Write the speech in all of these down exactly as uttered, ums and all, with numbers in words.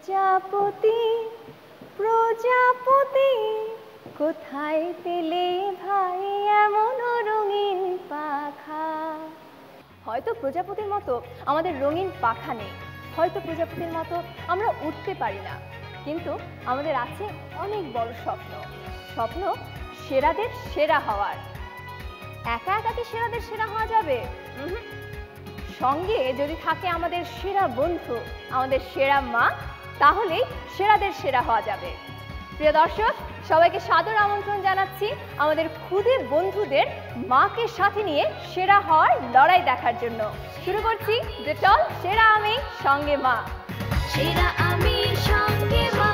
প্রজাপতি প্রজাপতি কোথায় পেলে ভাই এমন রঙিন পাখা। হয়তো প্রজাপতির মতো আমাদের রঙিন পাখা নেই, হয়তো প্রজাপতির মতো আমরা উঠতে পারি না, কিন্তু আমাদের আছে অনেক বড় স্বপ্ন, স্বপ্ন সেরাদের সেরা হওয়ার। একা একা কি সেরাদের সেরা হওয়া যাবে? সঙ্গে যদি থাকে আমাদের সেরা বন্ধু, আমাদের সেরা মা, তাহলেই সেরাদের সেরা হওয়া যাবে। প্রিয় দর্শক, সবাইকে সাদর আমন্ত্রণ জানাচ্ছি আমাদের খুদে বন্ধুদের মাকে সাথে নিয়ে সেরা হওয়ার লড়াই দেখার জন্য। শুরু করছি ডেটল সেরা আমি সঙ্গে মা। সেরা আমি সঙ্গে মা।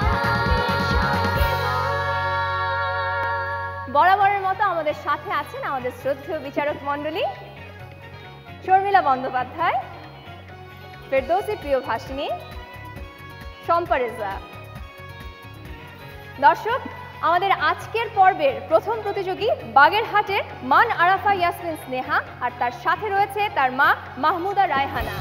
বরাবরের মতো আমাদের সাথে আছেন আমাদের শ্রদ্ধেয় বিচারক মণ্ডলী শর্মিলা বন্দ্যোপাধ্যায়, ফেরদৌসী প্রিয়ভাষিনী, শম্পা রেজা। দর্শক, আমাদের আজকের পর্বের প্রথম প্রতিযোগী বাগেরহাটের মান আরাফা ইয়াসমিন স্নেহা, আর তার সাথে রয়েছে তার মা মাহমুদা রায়হানা।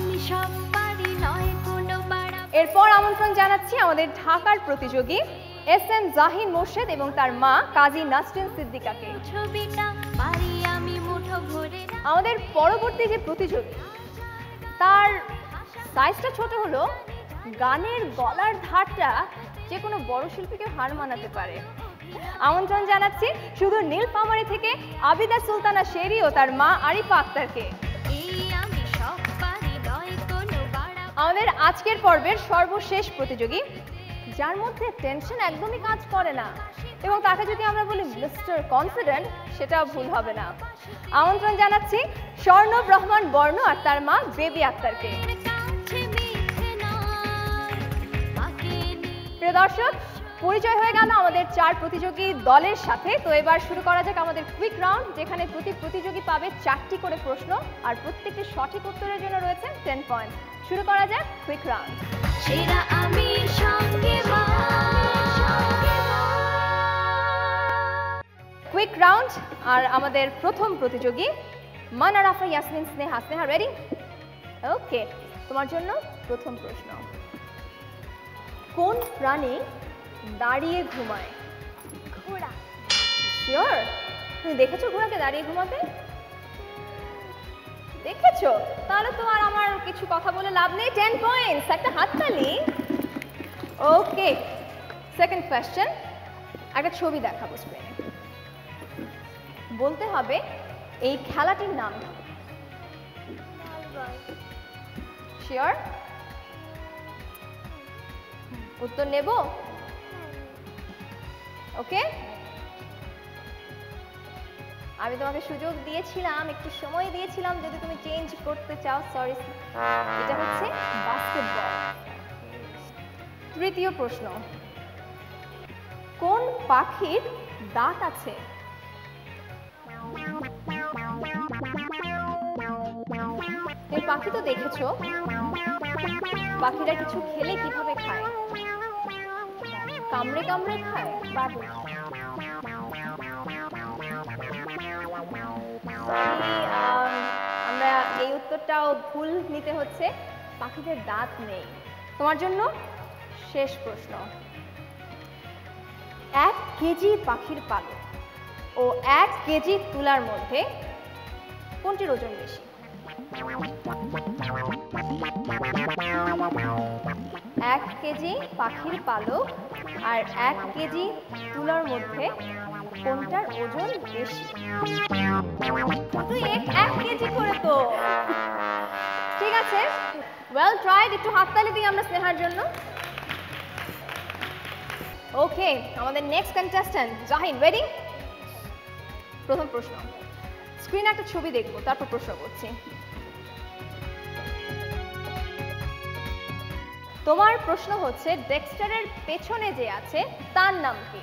এরপর আমন্ত্রণ জানাচ্ছি আমাদের ঢাকার প্রতিযোগী এস এম জাহিন মোর্শেদ এবং তার মা কাজী নাসরিন সিদ্দিকাকে। আমাদের পরবর্তী যে প্রতিযোগী, তার সাইজটা ছোট হলো, গানের গলার ধারটা যে কোনো বড় শিল্পীকে হার মানাতে পারে। আমন্ত্রণ জানাচ্ছি শুধু নীলফামারী থেকে আবিদা সুলতানা শেরি ও তার মা আরিফা আক্তারকে। আমাদের আজকের পর্বের সর্বশেষ প্রতিযোগী, যার মধ্যে টেনশন একদমই কাজ করে না, এবং তাকে যদি আমরা বলি মিস্টার কনফিডেন্ট, সেটাও ভুল হবে না। আমন্ত্রণ জানাচ্ছি স্বর্ণব রহমান বর্ণ আর তার মা বেবি আক্তারকে। প্রিয় দর্শক, পরিচয় হয়ে গেল আমাদের চার প্রতিযোগী দলের সাথে। তো এবার শুরু করা যাক আমাদের কুইক রাউন্ড, যেখানে প্রতি প্রতিযোগী পাবে চারটি করে প্রশ্ন আর প্রত্যেকটি সঠিক উত্তরের জন্য রয়েছে টেন পয়েন্ট। শুরু করা যাক কুইক রাউন্ড। সেরা আমি সঙ্গে মা। কুইক রাউন্ড আর আমাদের প্রথম প্রতিযোগী মান আরাফা ইয়াসমিন স্নেহা। স্নেহা রেডি? ওকে, তোমার জন্য প্রথম প্রশ্ন। কোন প্রাণী দাঁড়িয়ে ঘুমায়? ঘোড়া। শিওর? তুমি দেখেছো ঘোড়াকে দাঁড়িয়ে ঘুমাতে? দেখেছো? তাহলে তো আর আমার কিছু কথা বলে লাভ নেই। টেন পয়েন্টস, একটা হাততালি। Okay, second question. একটা ছবি দেখাবো স্ক্রিনে, বলতে হবে এই খেলাটির নাম কি? শিওর? উত্তর নেব? ওকে, আমি তোমাকে সুযোগ দিয়েছিলাম, একটু সময় দিয়েছিলাম যদি তুমি চেঞ্জ করতে চাও। সরি, এটা হচ্ছে বাস্কেটবল। তৃতীয় প্রশ্ন। কোন পাখির দাঁত আছে? এই পাখি তো দেখেছো, পাখিরা কিছু খেলে কিভাবে খায়? কামড়ে কামড়ে খায়। বাবুই। আমরা এই উত্তরটাও ভুল নিতে হচ্ছে, পাখিদের দাঁত নেই। তোমার জন্য শেষ প্রশ্ন। এক কেজি পাখির পালক ও এক কেজি তুলার মধ্যে কোনটির ওজন বেশি? এক কেজি পাখির পালক আর এক কেজি তুলার মধ্যে কোনটার ওজন বেশি? তুই এক কেজি করে তো। ঠিক আছে, ওয়েল ট্রাইড। একটু হাততালি দিই আমরা স্নেহার জন্য। ওকে, আমাদের নেক্সট কন্টেস্ট্যান্ট জাহিন, রেডি? প্রথম প্রশ্ন। স্ক্রিনে একটা ছবি দেখবো, তারপর প্রশ্ন করছি। তোমার প্রশ্ন হচ্ছে ডেক্সটারের পেছনে যে আছে তার নাম কি?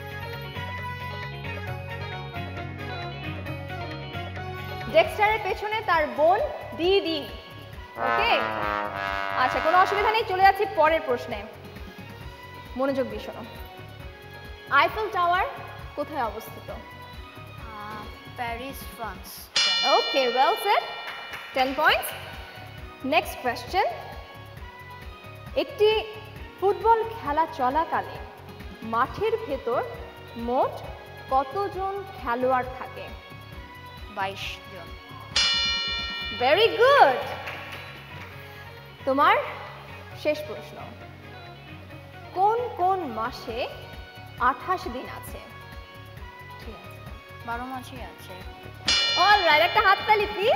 ডেক্সটারের পেছনে তার বোন দিদি। ওকে, আচ্ছা, কোনো অসুবিধা নেই, চলে যাচ্ছি পরের প্রশ্নে। মনোযোগ দিয়ে শোনো। আইফেল টাওয়ার কোথায় অবস্থিত? Paris, France. Okay, well said, ten points. Next question. একটি ফুটবল খেলা চলাকালে মাঠের ভেতর মোট কতজন খেলোয়াড় থাকে? বাইশ জন। Very good. তোমার শেষ প্রশ্ন, কোন কোন মাসে আঠাশ দিন আছে? ঠিক আছে, বারো মাসই আছে। অলরাইট, একটা হাততালি প্লিজ।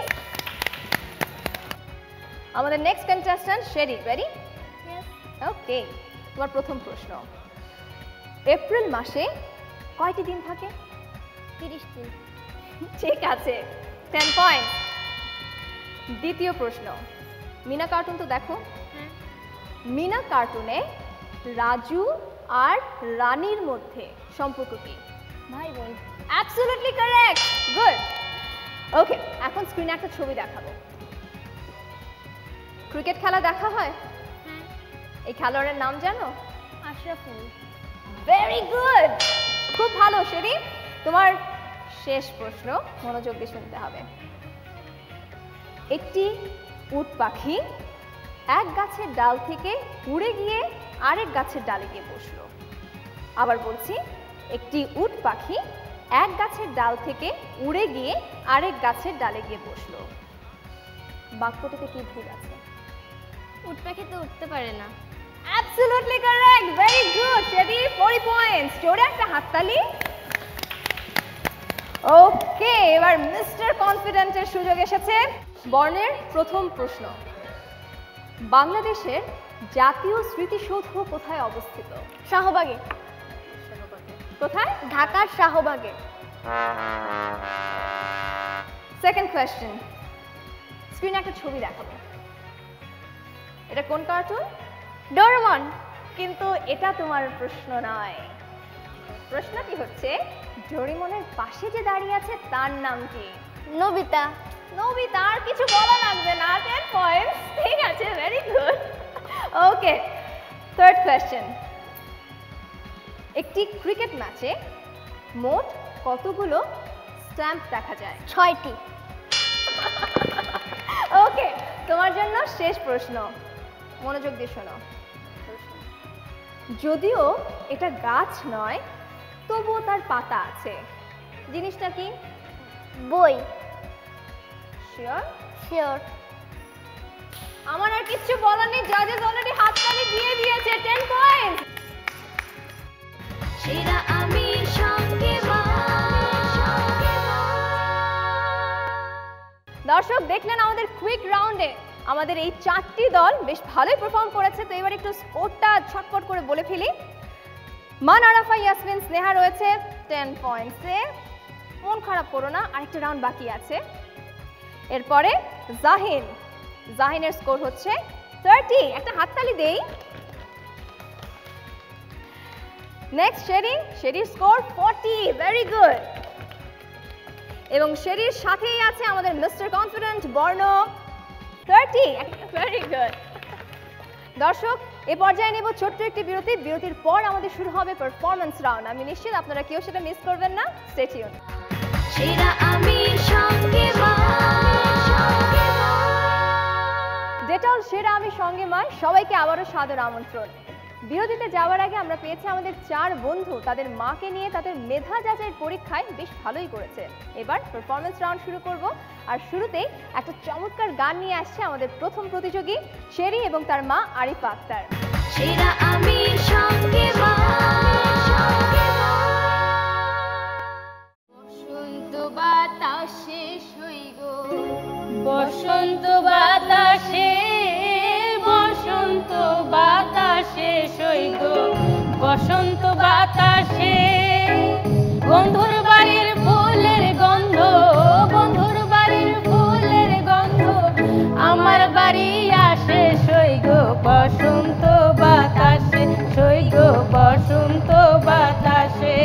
আমাদের next contestant Sheri, ready? Okay, তোমার প্রথম প্রশ্ন, এপ্রিল মাসে কয়টি দিন থাকে? তিরিশ দিন। ঠিক আছে, টেন পয়েন্ট। দ্বিতীয় প্রশ্ন, মিনা কার্টুন তো দেখো, মিনা কার্টুনে রাজু আর রানীর মধ্যে সম্পর্ক কি? ভাই বোন। Absolutely correct, good. ওকে, এখন স্ক্রিনে একটা ছবি দেখাবো। ক্রিকেট খেলা দেখা হয়? হ্যাঁ। এই খেলোয়াড়ের নাম জানো? আশরাফুল। ভেরি গুড, খুব ভালো শেরি। তোমার শেষ প্রশ্ন, মনোযোগ দিয়ে শুনতে হবে। একটি উট পাখি এক গাছের ডাল থেকে উড়ে গিয়ে আরেক গাছের ডালে গিয়ে বসলো। আবার বলছি, একটি উট পাখি এক গাছের ডাল থেকে উড়ে গিয়ে আরেক গাছের ডালে গিয়ে বসলো। বাক্যটিতে কি ভুল আছে? উট পাখি তো উঠতে পারে না। Absolutely correct, very good Sheri, forty points. জোরে একটা হাততালি। ওকে, এবার মিস্টার কনফিডেন্টের সুযোগ এসেছে। বর্ণের প্রথম প্রশ্ন, বাংলাদেশের জাতীয় স্মৃতিসৌধ কোথায় অবস্থিত? শাহবাগে। কোথায়? ঢাকার শাহবাগে। সেকেন্ড কোয়েশ্চেন, স্ক্রিনে একটা ছবি দেখাবো। এটা কোন কার্টুন? ডোরেমন। কিন্তু এটা তোমার প্রশ্ন নয়। প্রশ্নটি হচ্ছে, ডোরেমনের পাশে যে দাঁড়িয়ে আছে তার নাম কি? নবিতা। নবিতা, আর কিছু বলা লাগবে না, টেন পয়েন্টস। ঠিক আছে, very good. Okay, third question, একটি ক্রিকেট ম্যাচে মোট কতগুলো স্ট্যাম্প দেখা যায়? ছয়টি। ওকে, তোমার জন্য শেষ প্রশ্ন, মনোযোগ দিয়ে শোনো। যদিও এটা গাছ নয়, তবুও তার পাতা আছে, জিনিসটা কি? বই। শিওর? শিওর। আমার আর কিচ্ছু বলার নেই, জাজেস অলরেডি হাততালি দিয়ে দিয়েছে, টেন পয়েন্ট। সেরা আমি সঙ্গে মা। দর্শক দেখলেন আমাদের কুইক রাউন্ডে আমাদের এই চারটি দল বেশ ভালোই পারফর্ম করেছে। তো এবার একটু স্কোরটা ছটফট করে বলে ফেলি। মান, আরাফা, ইয়াসমিন, স্নেহা রয়েছে টেন পয়েন্টসে। মন খারাপ করো না, আরেকটা রাউন্ড বাকি আছে। এরপরে জাহিন, জাহিনের স্কোর হচ্ছে থার্টি, একটা হাততালি দেই। নেক্সট শেরি, শেরির স্কোর ফর্টি, ভেরি গুড। এবং শেরির সাথেই আছে আমাদের mister confident Borno, thirty, very good. দর্শক, এ পর্যায়ে নেব ছোট্ট একটি বিরতি। বিরতির পর আমাদের শুরু হবে পারফরম্যান্স রাউন্ড। আমি নিশ্চিত আপনারা কেউ সেটা মিস করবেন না। Stay tune. সেরা আমি সঙ্গে মা। ডেটল সেরা আমি সঙ্গে মা, সবাইকে আবারও সাদর আমন্ত্রণ। বিরতিতে যাওয়ার আগে আমরা পেয়েছি আমাদের চার বন্ধু তাদের মাকে নিয়ে তাদের মেধা যাচাইয়ের পরীক্ষায় বেশ ভালোই করেছে। এবার পারফরম্যান্স রাউন্ড শুরু করব, আর শুরুতেই একটা চমৎকার গান নিয়ে আসছে আমাদের প্রথম প্রতিযোগী শেরি এবং তার মা আরিফা আক্তার। সেরা আমি সঙ্গে মা। বসন্ত বাতাসে সইগ, বসন্ত বাতাসে, বসন্ত বাতাসে সইগ, বসন্ত বাতাসে বন্ধুর বাড়ির ফুলের গন্ধ, বন্ধুর বাড়ির ফুলের গন্ধ আমার বাড়ি আসে সইগ, বসন্ত বাতাসে সইগ, বসন্ত বাতাসে।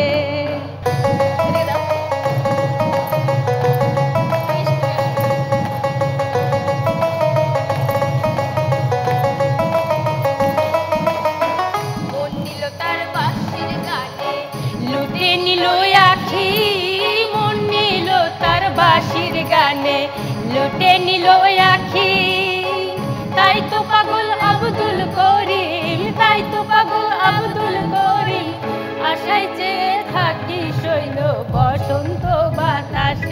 লুটে নিল আখি মন নিল তার বাঁশির গানে, লুটে নিল আখি, তাই তো পাগল আব্দুল করিম, তাই তো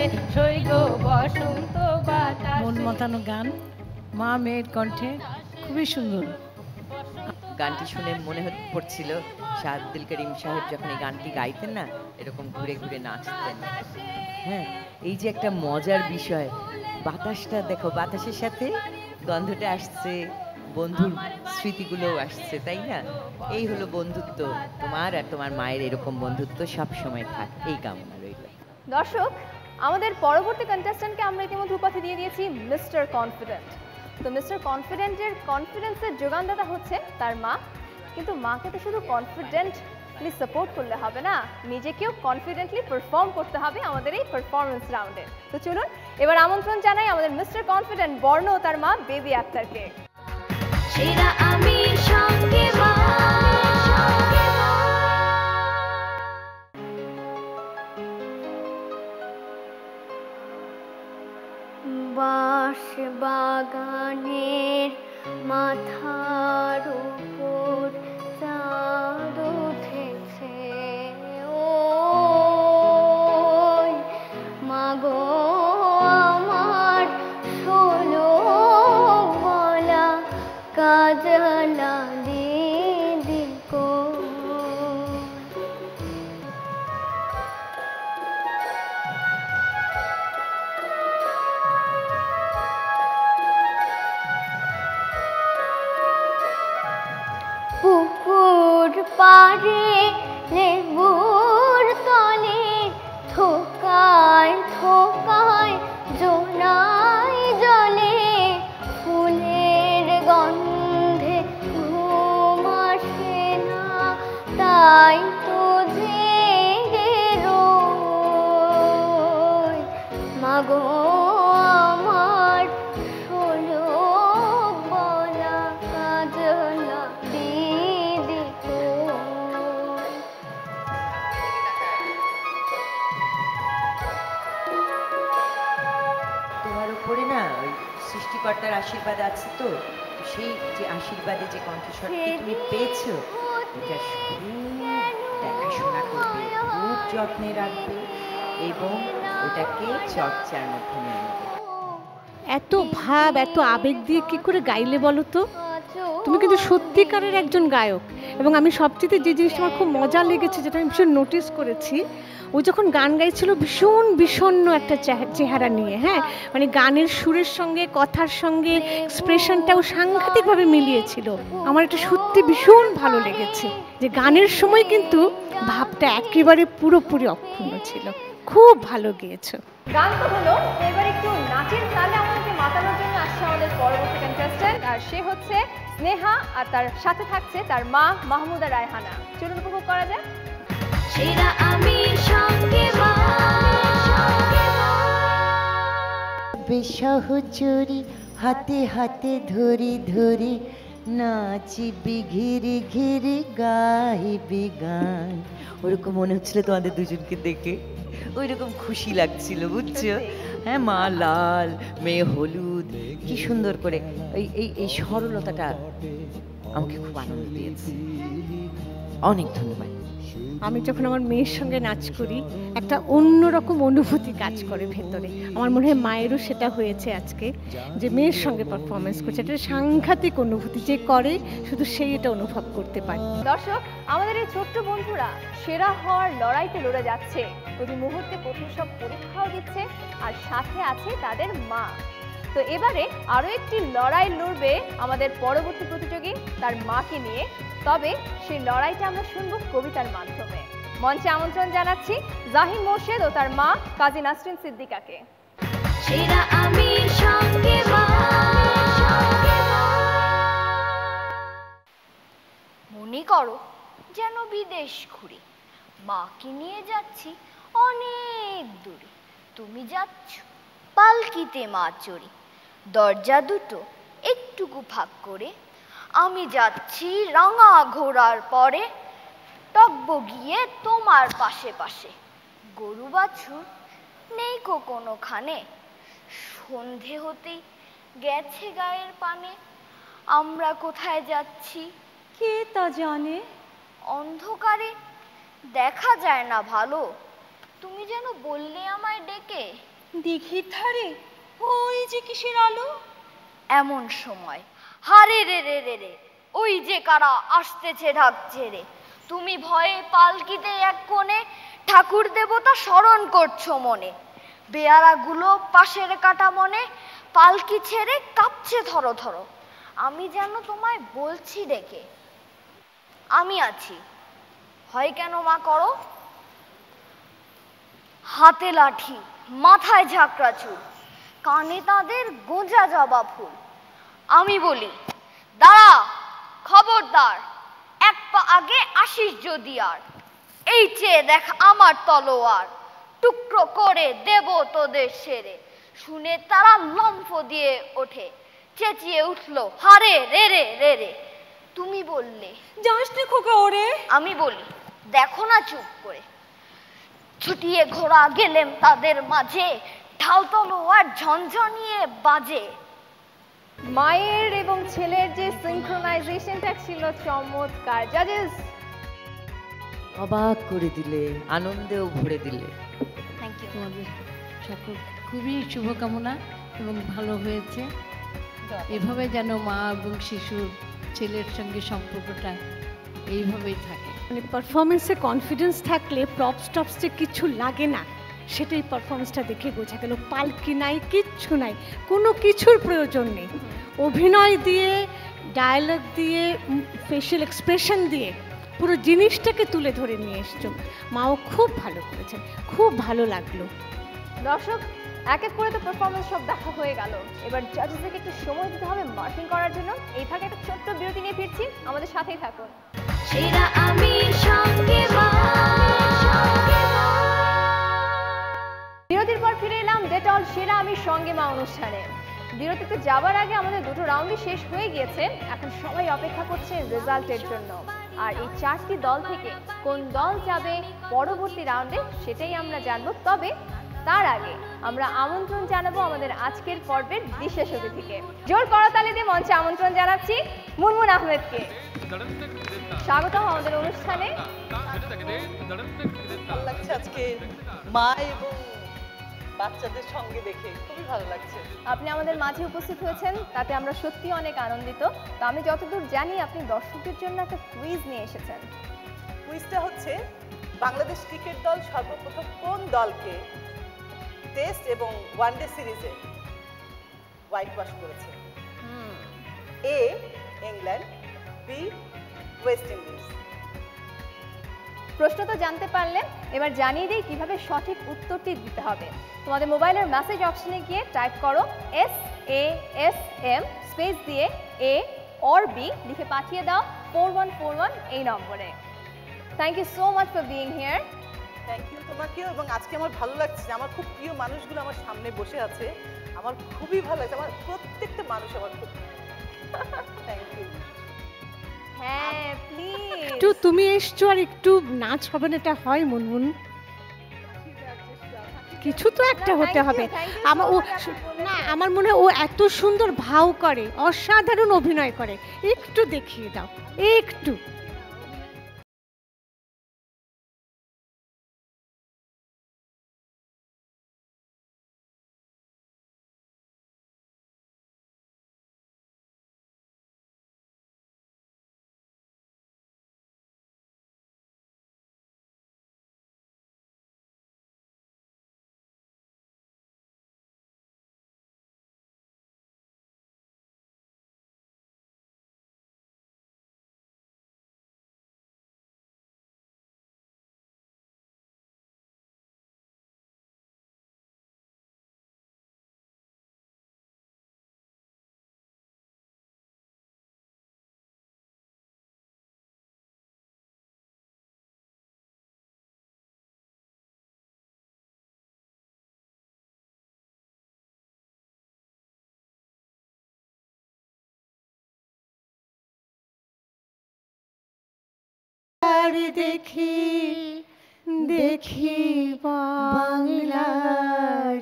সইগ বসন্ত বাতাসে। মন মাতানো গান, মা মেয়ের কণ্ঠে, খুবই সুন্দর। গানটি শুনে মনে হতে পড়ছিল শাহ আব্দুল করিম সাহেব যখন এই গানটি গাইতেন না, এরকম ঘুরে ঘুরে নাচতেন। হ্যাঁ, এই যে একটা মজার বিষয়, বাতাসটা দেখো, বাতাসের সাথে গন্ধটা আসছে, বন্ধুর স্মৃতিগুলোও আসছে, তাই না? এই হলো বন্ধুত্ব। তোমার আর তোমার মায়ের এরকম বন্ধুত্ব সব সময় থাক, এই কামনা রইল। দর্শক, আমাদের পরবর্তী কন্টেস্ট্যান্টকে আমরা ইতিমধ্যে উপাধি দিয়ে দিয়েছি মিস্টার কনফিডেন্ট। তো মিস্টার কনফিডেন্টের কনফিডেন্সের যোগানদাতা হচ্ছে তার মা। কিন্তু মাকে তো শুধু কনফিডেন্টলি সাপোর্ট করলে হবে না, নিজেকেও কনফিডেন্টলি পারফর্ম করতে হবে আমাদের এই পারফরমেন্স রাউন্ডে। তো চলুন এবার আমন্ত্রণ জানাই আমাদের মিস্টার কনফিডেন্ট বর্ণ ও তার মা বেবি আক্তারকে। সেরা আমি সঙ্গে মা, বাঁশ বাগানের মাথার উপর চাঁদ উঠেছে, ওই মাগো আমার ষোলো গলা কাজলা দিদি কো। পুকুর পাড়ে লেবুর তলে থোকায় থোকায় জোনাই জলে, ফুলের গন্ধে ঘুম আসে না, তাই তো জেগে রই, মাগো আমার ষোলো গলা কাজলা দিদি কই। তোমার উপরে না ওই সৃষ্টিকর্তার আশীর্বাদ আছে, তো সেই যে আশীর্বাদে যে কণ্ঠস্বরটি তুমি পেয়েছো, এটা খুব দেখাশোনা করবে, খুব যত্নে রাখবে এবং ওটাকে চর্চার মধ্যে নিয়ে নেবে। এত ভাব, এত আবেগ দিয়ে কি করে গাইলে বলো তো? তুমি কিন্তু সত্যিকারের একজন গায়ক। এবং আমি সবচেয়ে যে জিনিসটা আমার খুব মজা লেগেছে, যেটা আমি ভীষণ নোটিস করেছি, ও যখন গান গাইছিল ভীষণ বিষণ্ণ একটা চেহারা নিয়ে। হ্যাঁ, মানে গানের সুরের সঙ্গে কথার সঙ্গে এক্সপ্রেশনটাও সাংঘাতিকভাবে মিলিয়েছিল। আমার এটা সত্যি ভীষণ ভালো লেগেছে যে গানের সময় কিন্তু ভাবটা একেবারে পুরোপুরি অক্ষুণ্ণ ছিল। খুব ভালো গেয়েছো। গান তো হলো, এবার একটু নাচের তালে আমাদেরকে মাতানোর জন্য আসছে আমাদের পরবর্তী কন্টেস্ট্যান্ট, আর সে হচ্ছে স্নেহা, আর তার সাথে থাকছে তার মা মাহমুদা রায়হানা। চলুন উপভোগ করা যায়। সেরা আমি সঙ্গে মা, বেসহচরি হাতে হাতে ধরি ধরি নাচিবি ঘিরে ঘিরে গাইবি গান। ওরকম মনে হচ্ছিল তোমাদের দুজনকে দেখে, ওই রকম খুশি লাগছিল, বুঝছো? হ্যাঁ, মা লাল, মেয়ে হলুদ, কি সুন্দর করে এই এই এই সরলতাটা আমাকে খুব আনন্দ দিয়েছে। অনেক ধন্যবাদ। আমি যখন আমার মেয়ের সঙ্গে নাচ করি, একটা অন্যরকম অনুভূতি কাজ করে ভেতরে। আমার মনে হয় মায়েরও সেটা হয়েছে আজকে, যে মেয়ের সঙ্গে পারফরমেন্স করছে। এটা সাংঘাতিক অনুভূতি, যে করে শুধু সেই এটা অনুভব করতে পারে। দর্শক, আমাদের এই ছোট্ট বন্ধুরা সেরা হওয়ার লড়াইতে লড়ে যাচ্ছে, প্রতি মুহূর্তে কঠিন সব পরীক্ষাও দিচ্ছে, আর সাথে আছে তাদের মা। তো এবারে আরও একটি লড়াই লড়বে আমাদের পরবর্তী প্রতিযোগী তার মাকে নিয়ে। তবে সেই লড়াইটা আমরা শুনবো কবিতার মাধ্যমে। মঞ্চে আমন্ত্রণ জানাচ্ছি জাহিন মোর্শেদ ও তার মা কাজী নাসরিন সিদ্দিকাকে। সেরা আমি সঙ্গে মা, মনে করো যেন বিদেশ ঘুরে, মাকে নিয়ে যাচ্ছি অনেক দূরে। তুমি যাচ্ছ পালকিতে মা চড়ি, দরজা দুটো একটুকু ফাঁক করে। আমি যাচ্ছি রাঙা ঘোড়ার পরে, টকবো গিয়ে তোমার পাশে পাশে। গরু বাছুর নেই কো কোনোখানে, সন্ধে হতেই গেছে গায়ের পানে। আমরা কোথায় যাচ্ছি কে তা জানে, অন্ধকারে দেখা যায় না ভালো। তুমি যেন বললে আমায় ডেকে, দিঘির ধারে ওই যে কিসের আলো। এমন সময় হারে রে রে রে রে ওই যে কারা আসতেছে ঢাকছে রে। তুমি ভয়ে পালকিতে এক কোণে ঠাকুর দেবতা স্মরণ করছো মনে। বেয়ারাগুলো পাশের কাটা মনে পালকি ছেড়ে কাঁপছে থরো থরো। আমি যেন তোমায় বলছি ডেকে, আমি আছি, হয় কেন মা করো। হাতে লাঠি, মাথায় ঝাঁকড়া চুল, কানে তাদের গোঁজা জবা ফুল। আমি বলি দাঁড়া, খবরদার, এক পা আগে আসিস যদি আর। এই চেয়ে দেখ আমার তলোয়ার, টুকরো করে দেব তোদের সেরে। শুনে তারা লম্ফ দিয়ে ওঠে, চেঁচিয়ে উঠলো হারে রে রে রে রে। তুমি বললে যাস না খোকা ওরে। আমি বলি দেখো না চুপ করে। ছুটিয়ে ঘোড়া গেলেম তাদের মাঝে, ঢাল তলোয়ার ঝনঝনিয়ে বাজে। মায়ের এবং ছেলের যে সিনক্রোনাইজেশনটা ছিল চমৎকার। জাজেস অবাক করে দিলে, আনন্দেও ভরে দিলে। Thank you. তোমাদের সকল খুবই শুভকামনা এবং ভালো হয়েছে। এভাবে যেন মা এবং শিশুর ছেলের সঙ্গে সম্পর্কটা এইভাবেই থাকে। মানে পারফরমেন্সে কনফিডেন্স থাকলে প্রপস টপসে কিছু লাগে না, সেটাই পারফরমেন্সটা দেখে বোঝা গেল। পালকি নাই, কিচ্ছু নাই, কোনো কিছুর প্রয়োজন নেই। অভিনয় দিয়ে, ডায়ালগ দিয়ে, ফেশিয়াল এক্সপ্রেশন দিয়ে পুরো জিনিসটাকে তুলে ধরে নিয়ে এসছো। মাও খুব ভালো করেছেন, খুব ভালো লাগলো। দর্শক এক এক করে তো পারফরমেন্স সব দেখা হয়ে গেল, এবার জাজেসদেরকে একটু সময় দিতে হবে মার্কিং করার জন্য। এই ফাঁকে একটা ছোট্ট বিরতি নিয়ে ফিরছি, আমাদের সাথেই থাকুন। সেরা আমি সঙ্গে মা। বিরতির পর ফিরে এলাম ডেটল সেরা আমি সঙ্গে মা অনুষ্ঠানে। বিরতিতে যাওয়ার আগে আমাদের দুটো রাউন্ডই শেষ হয়ে গিয়েছে, এখন সবাই অপেক্ষা করছে রেজাল্টের জন্য। আর এই চারটি দল থেকে কোন দল যাবে পরবর্তী রাউন্ডে সেটাই আমরা জানবো। তবে তার আগে আমরা আমন্ত্রণ জানাবো আমাদের আজকের পর্বের বিশেষ অতিথিকে। জোর করতালি দিয়ে মঞ্চে আমন্ত্রণ জানাচ্ছি মুনমুন আহমেদকে। স্বাগতম আমাদের অনুষ্ঠানে। ভালো লাগছে আজকে মা এবং বাচ্চাদের সঙ্গে দেখে, খুবই ভালো লাগছে। আপনি আমাদের মাঝে উপস্থিত হয়েছেন, তাতে আমরা সত্যি অনেক আনন্দিত। তো আমি যতদূর জানি আপনি দর্শকদের জন্য একটা কুইজ নিয়ে এসেছেন। কুইজটা হচ্ছে বাংলাদেশ ক্রিকেট দল সর্বপ্রথম কোন দলকে টেস্ট এবং ওয়ানডে সিরিজে হোয়াইট ওয়াশ করেছে? A England, B West Indies. প্রশ্ন তো জানতে পারলে, এবার জানিয়ে দিই কিভাবে সঠিক উত্তরটি দিতে হবে। তোমাদের মোবাইলের মেসেজ অপশনে গিয়ে টাইপ করো S A S M space দিয়ে এ অর বি লিখে পাঠিয়ে দাও ফোর ওয়ান ফোর ওয়ান এই নম্বরে। Thank you so much for being here. Thank you তোমাকেও। এবং আজকে আমার ভালো লাগছে, আমার খুব প্রিয় মানুষগুলো আমার সামনে বসে আছে, আমার খুবই ভালো লাগছে। আমার প্রত্যেকটা মানুষ আমার খুব থ্যাংক ইউ। হ্যাঁ প্লিজ। একটু তুমি এসছো আর একটু নাচ হবে না, এটা হয় মুনমুন? কিছু তো একটা হতে হবে। আমার ও না, আমার মনে হয় ও এত সুন্দর ভাও করে, অসাধারণ অভিনয় করে, একটু দেখিয়ে দাও একটু। দেখি দেখি বাংলার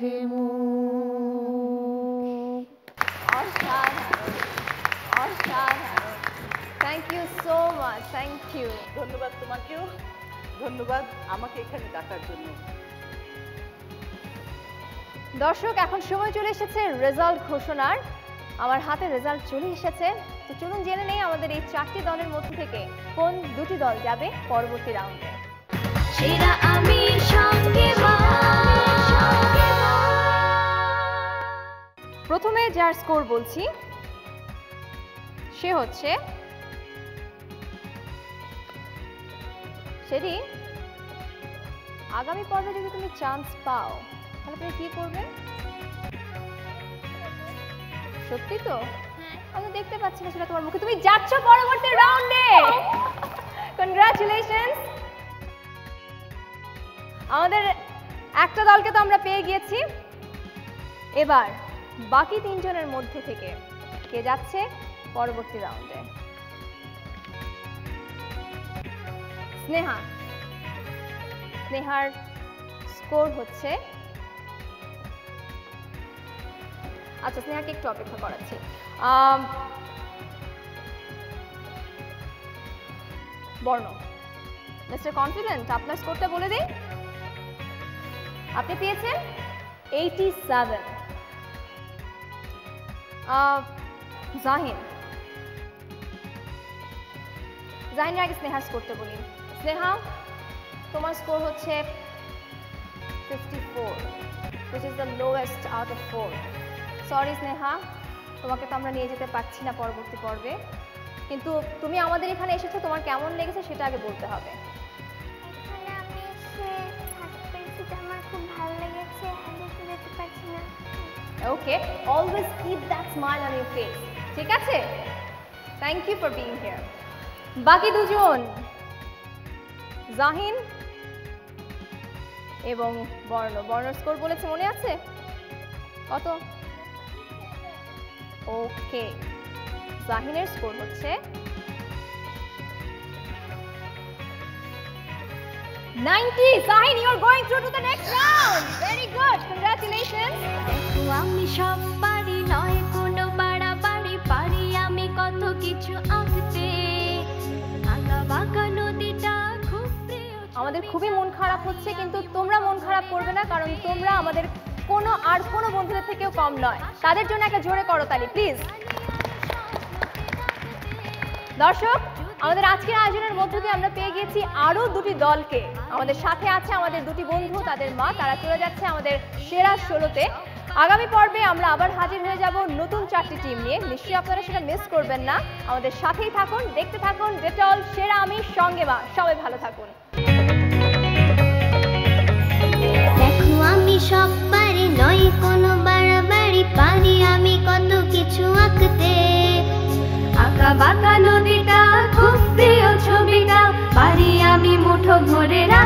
মুখ। অসাধারণ অসাধারণ। Thank you so much, thank you. ধন্যবাদ তোমাকেও, ধন্যবাদ আমাকে এখানে ডাকার জন্য। দর্শক, এখন সময় চলে এসেছে রেজাল্ট ঘোষণার। আমার হাতে রেজাল্ট চলে এসেছে। তো চলুন জেনে নেই আমাদের এই চারটি দলের মধ্যে থেকে কোন দুটি দল যাবে পরবর্তী রাউন্ডে। সেরা আমি সঙ্গে প্রথমে যার স্কোর বলছি সে হচ্ছে সেটি। আগামী পর্বে যদি তুমি চান্স পাও তাহলে তুমি কি করবে? সত্যি তো? আমি দেখতে পাচ্ছি না সেটা তোমার মুখে। তুমি যাচ্ছ পরবর্তী রাউন্ডে। কনগ্রাচুলেশনস। আমাদের একটা দলকে তো আমরা পেয়ে গিয়েছি। এবার বাকি তিনজনের মধ্যে থেকে কে যাচ্ছে পরবর্তী রাউন্ডে? স্নেহা। স্নেহার স্কোর হচ্ছে, আচ্ছা স্নেহাকে একটু অপেক্ষা করাচ্ছি। বর্ণ, মিস্টার কনফিডেন্ট, আপনার স্কোরটা বলে দিই। আপনি পেয়েছেন এইটি সেভেন। জাহিন, জাহিনের আগে স্নেহার স্কোরটা বলি। স্নেহা, তোমার স্কোর হচ্ছে fifty four, which is the lowest out of four. Sorry Sneha, তোমাকে তো আমরা নিয়ে যেতে পারছি না পরবর্তী পর্বে, কিন্তু তুমি আমাদের এখানে এসেছো, তোমার কেমন লেগেছে সেটা আগে বলতে হবে। এখানে আমি এসে থাকতে পেরেছি, আমার খুব ভালো লেগেছে। আমি যেতে পারছি না। Okay, always keep that smile on your face, ঠিক আছে? Thank you for being here. বাকি দুজন, জাহিন এবং বর্ণ। বর্ণর স্কোর বলেছে, মনে আছে কত? ওকে, জাহিনের স্কোর হচ্ছে ninety. Jahin, you are going through to the next round. Very good, congratulations. দেখো আমি সব পারি, নয় কোনো বাড়াবাড়ি, পারি আমি কত কিছু আঁকতে। আঁকা বাঁকা নদীটা খুব প্রিয়। আমাদের খুবই মন খারাপ হচ্ছে, কিন্তু তোমরা মন খারাপ করবে না, কারণ তোমরা আমাদের কোনো আর কোনো বন্ধুদের থেকেও কম নয়। তাদের জন্য একটা জোরে করতালি প্লিজ। দর্শক, আমাদের আজকের আয়োজনের মধ্য দিয়ে আমরা পেয়ে গেছি আরো দুটি দলকে। আমাদের সাথে আছে আমাদের দুটি বন্ধু, তাদের মা, তারা চলে যাচ্ছে আমাদের সেরা ষোলোতে। আগামী পর্বে আমরা আবার হাজির হয়ে যাব নতুন চারটি টিম নিয়ে। নিশ্চয়ই আপনারা সেটা মিস করবেন না। আমাদের সাথেই থাকুন, দেখতে থাকুন ডেটল সেরা আমি সঙ্গে মা। সবাই ভালো থাকুন। দেখো আমি সব পারি, নয় কোনো বাড়াবাড়ি, পারি আমি কত কিছু আঁকতে। আঁকা বাঁকা নদীটা খুব প্রিয় ছবিটা, পারি আমি মুঠো ভরে